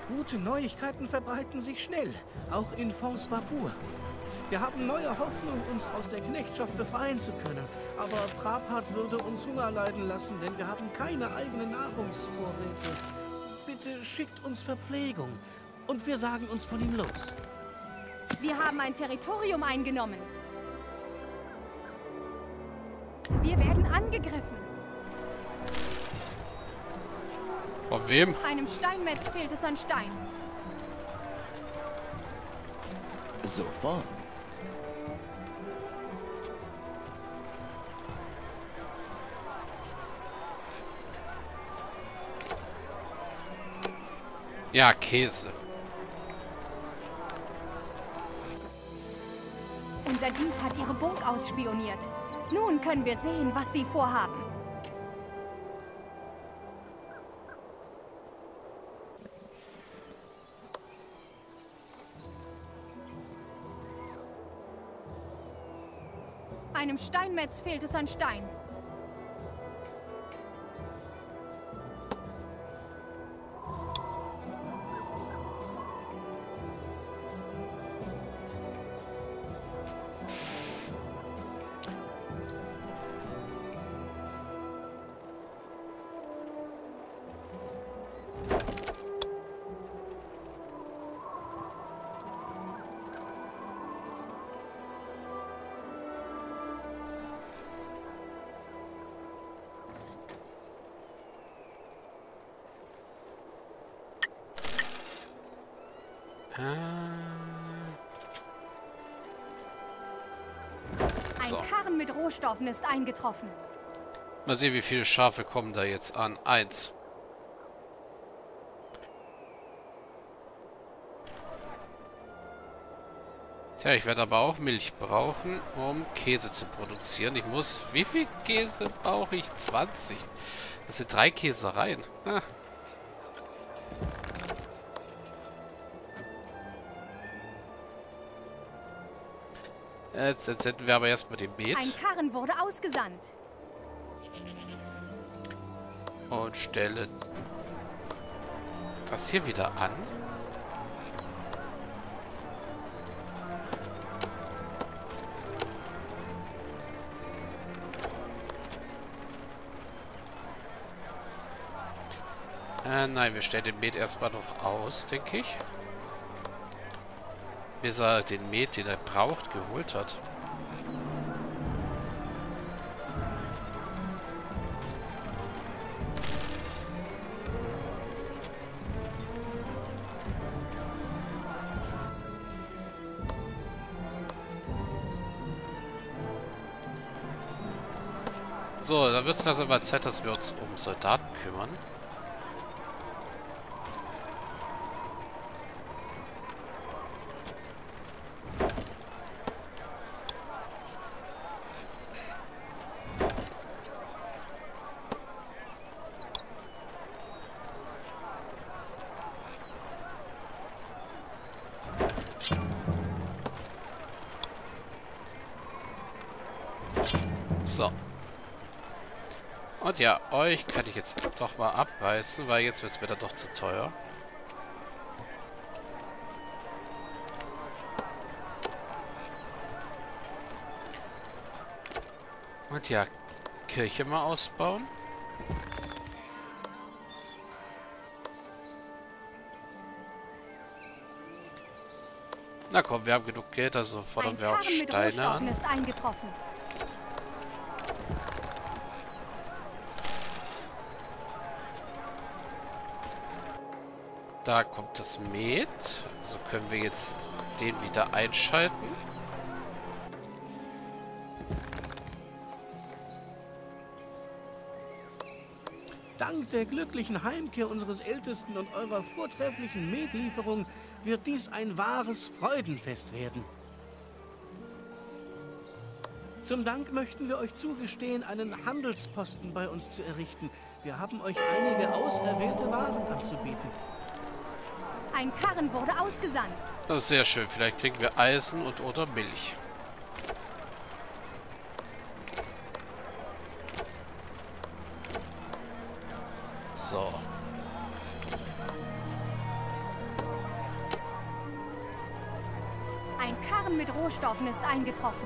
Gute Neuigkeiten verbreiten sich schnell, auch in Fons Vapur. Wir haben neue Hoffnung, uns aus der Knechtschaft befreien zu können. Aber Praphat würde uns Hunger leiden lassen, denn wir haben keine eigenen Nahrungsvorräte. Bitte schickt uns Verpflegung und wir sagen uns von ihm los. Wir haben ein Territorium eingenommen. Wir werden angegriffen. Von wem? Einem Steinmetz fehlt es an Stein. Sofort. Ja, Käse. Unser Dieb hat ihre Burg ausspioniert. Nun können wir sehen, was sie vorhaben. Einem Steinmetz fehlt es an Stein. So. Ein Karren mit Rohstoffen ist eingetroffen. Mal sehen, wie viele Schafe kommen da jetzt an. 1. Tja, ich werde aber auch Milch brauchen, um Käse zu produzieren. Ich muss... Wie viel Käse brauche ich? 20. Das sind 3 Käsereien. Ah. Jetzt senden wir aber erstmal den Met. Ein Karren wurde ausgesandt. Und stellen das hier wieder an. Nein, wir stellen den Met erstmal noch aus, denke ich. Bis er den Met, den er braucht, geholt hat. So, dann wird es langsam mal Zeit, dass wir uns um Soldaten kümmern. So. Und ja, euch kann ich jetzt doch mal abreißen, weil jetzt wird es mir dann doch zu teuer. Und ja, Kirche mal ausbauen. Na komm, wir haben genug Geld, also fordern wir auch Steine an. Ist eingetroffen. Da kommt das Met. Also können wir jetzt den wieder einschalten. Dank der glücklichen Heimkehr unseres Ältesten und eurer vortrefflichen Metlieferung wird dies ein wahres Freudenfest werden. Zum Dank möchten wir euch zugestehen, einen Handelsposten bei uns zu errichten. Wir haben euch einige auserwählte Waren anzubieten. Ein Karren wurde ausgesandt. Das ist sehr schön. Vielleicht kriegen wir Eisen und oder Milch. So. Karren mit Rohstoffen ist eingetroffen.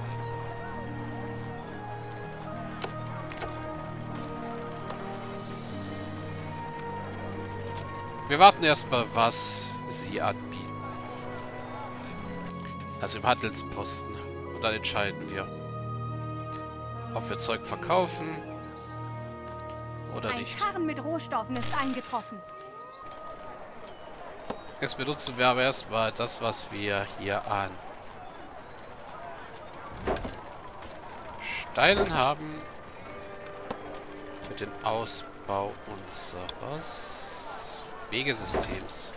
Wir warten erstmal, was sie anbieten. Also im Handelsposten. Und dann entscheiden wir, ob wir Zeug verkaufen oder Ein nicht. Karren mit Rohstoffen ist eingetroffen. Jetzt benutzen wir aber erstmal das, was wir hier an Steinen haben. Für den Ausbau unseres Wegesystems.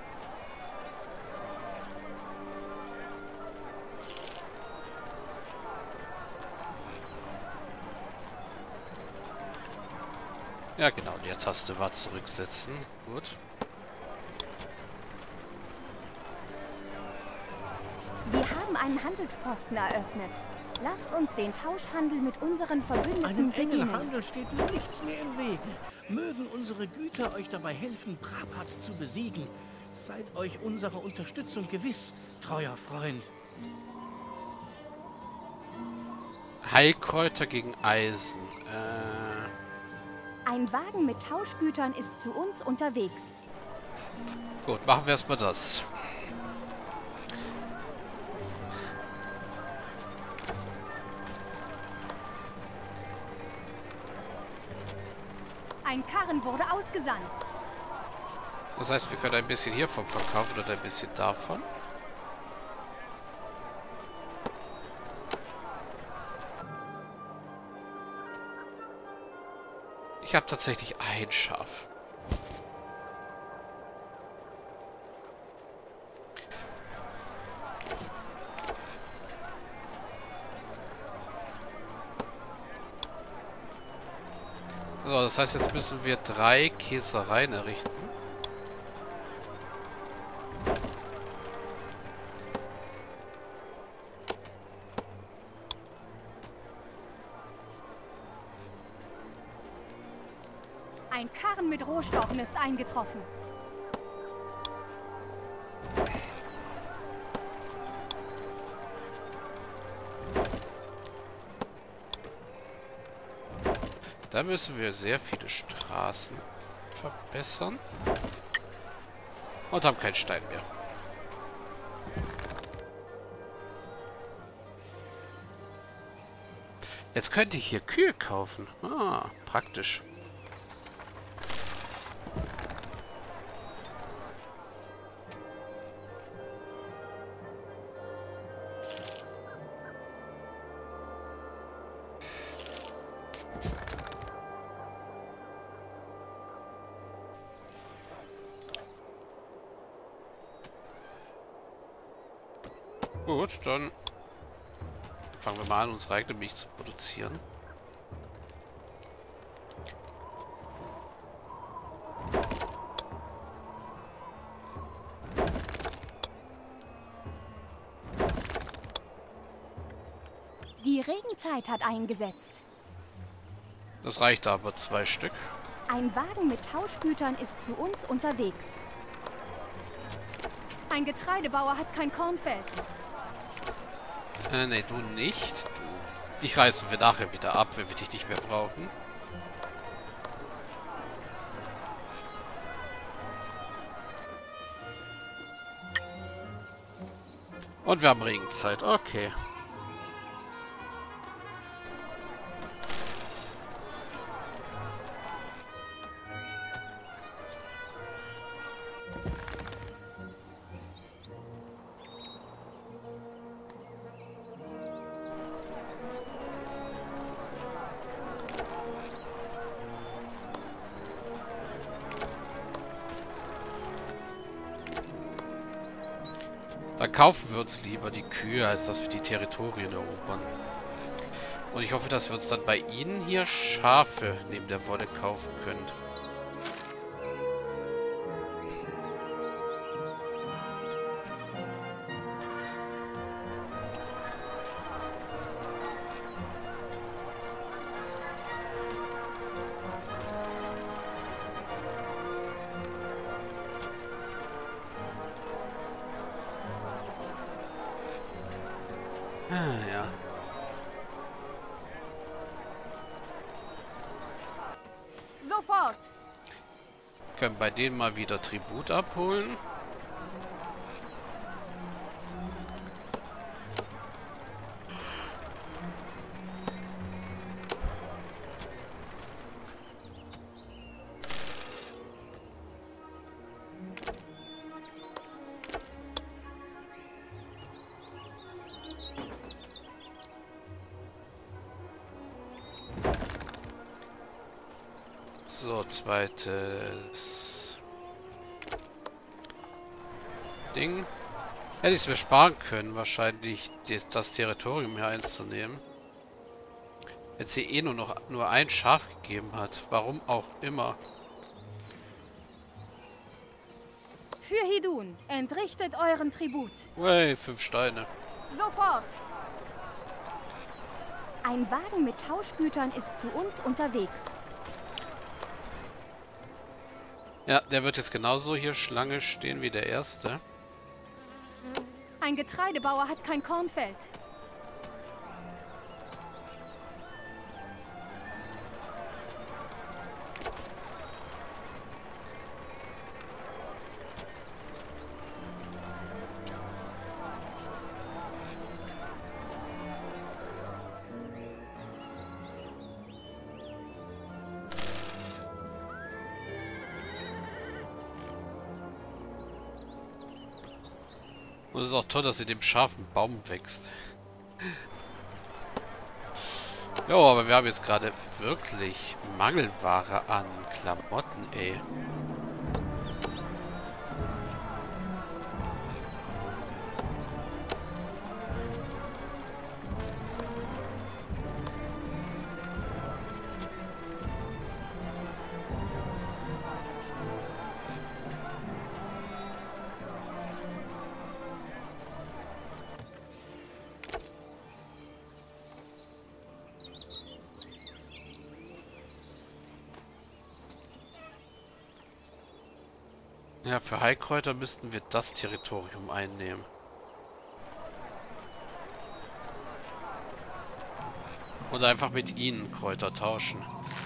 Ja genau, Leertaste war zurücksetzen. Gut. Wir haben einen Handelsposten eröffnet. Lasst uns den Tauschhandel mit unseren Verbündeten Einem engen beginnen. Handel steht nichts mehr im Wege. Mögen unsere Güter euch dabei helfen, Praphat zu besiegen. Seid euch unserer Unterstützung gewiss, treuer Freund. Heilkräuter gegen Eisen. Ein Wagen mit Tauschgütern ist zu uns unterwegs. Gut, machen wir erstmal das. Ein Karren wurde ausgesandt. Das heißt, wir können ein bisschen hiervon verkaufen oder ein bisschen davon. Ich habe tatsächlich ein Schaf. So, das heißt, jetzt müssen wir 3 Käsereien errichten. Ein Karren mit Rohstoffen ist eingetroffen. Da müssen wir sehr viele Straßen verbessern. Und haben keinen Stein mehr. Jetzt könnte ich hier Kühe kaufen. Ah, praktisch. Gut, dann fangen wir mal an, unsere eigene Milch zu produzieren. Die Regenzeit hat eingesetzt. Das reicht aber 2 Stück. Ein Wagen mit Tauschgütern ist zu uns unterwegs. Ein Getreidebauer hat kein Kornfeld. Nee, du nicht. Dich reißen wir nachher wieder ab, wenn wir dich nicht mehr brauchen. Und wir haben Regenzeit. Okay. Dann kaufen wir uns lieber die Kühe, als dass wir die Territorien erobern. Und ich hoffe, dass wir uns dann bei ihnen hier Schafe neben der Wolle kaufen können. Ah, ja. Sofort! Können bei denen mal wieder Tribut abholen. So, zweites Ding. Hätte ich es mir sparen können, wahrscheinlich das Territorium hier einzunehmen. Wenn sie eh nur ein Schaf gegeben hat. Warum auch immer. Für Hidun, entrichtet euren Tribut. Wey, 5 Steine. Sofort! Ein Wagen mit Tauschgütern ist zu uns unterwegs. Ja, der wird jetzt genauso hier Schlange stehen wie der erste. Ein Getreidebauer hat kein Kornfeld. Und es ist auch toll, dass sie dem scharfen Baum wächst. Jo, aber wir haben jetzt gerade wirklich Mangelware an Klamotten, ey. Ja, für Heilkräuter müssten wir das Territorium einnehmen. Oder einfach mit ihnen Kräuter tauschen.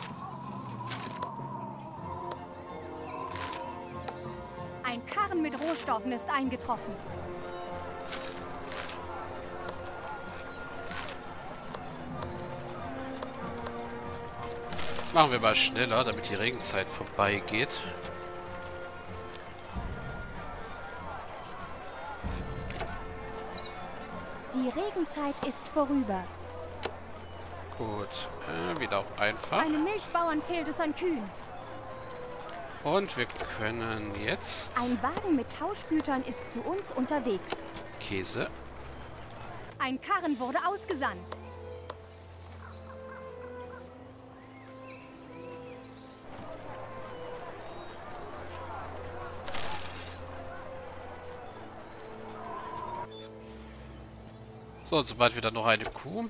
Ein Karren mit Rohstoffen ist eingetroffen. Machen wir mal schneller, damit die Regenzeit vorbeigeht. Die Regenzeit ist vorüber. Gut, wieder auf einfach. Einem Milchbauern fehlt es an Kühen. Und wir können jetzt Ein Wagen mit Tauschgütern ist zu uns unterwegs. Käse. Ein Karren wurde ausgesandt. So, und sobald wieder noch eine Kuh.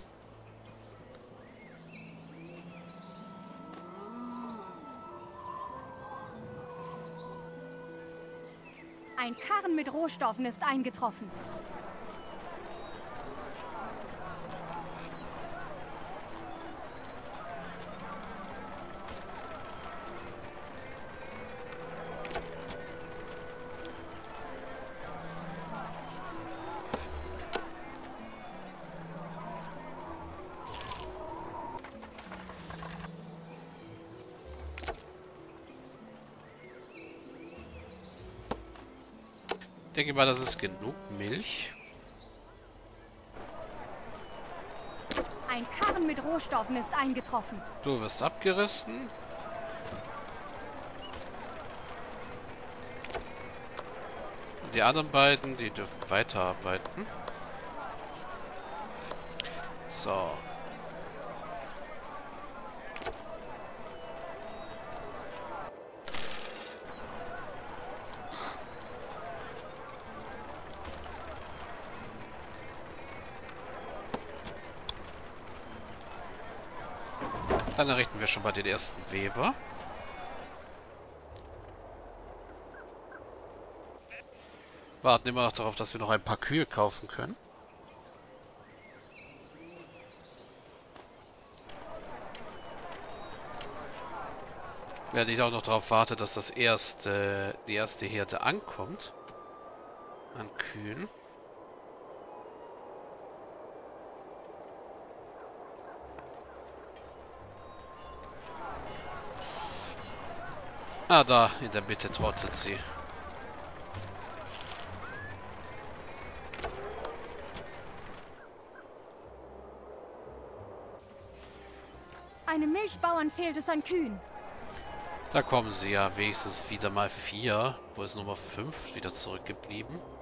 Ein Karren mit Rohstoffen ist eingetroffen. Ich denke mal, das ist genug Milch. Ein Karren mit Rohstoffen ist eingetroffen. Du wirst abgerissen. Und die anderen beiden, die dürfen weiterarbeiten. So. Dann errichten wir schon mal den ersten Weber. Warten immer noch darauf, dass wir noch ein paar Kühe kaufen können. Während ich auch noch darauf warte, dass die erste Herde ankommt. An Kühen. Ah, da, in der Mitte trottet sie. Einem Milchbauern fehlt es an Kühen. Da kommen sie ja wenigstens wieder mal 4. Wo ist Nummer 5 wieder zurückgeblieben?